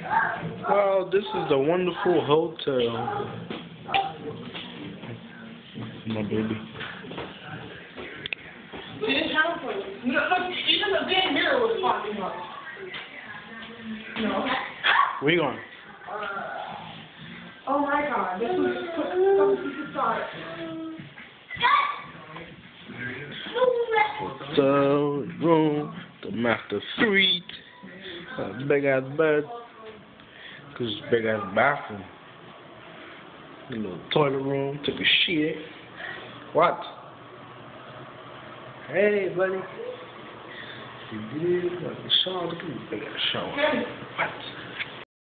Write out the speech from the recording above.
Well, this is a wonderful hotel. My baby. Even the big mirror was popping up. No. Where you going? Oh my God, this was something to start. Hotel room, the master suite, a big ass bed, cause it's a big ass bathroom. A little toilet room, took a shit. What? Hey, buddy. You did like the shower. Look at this big ass shower. What?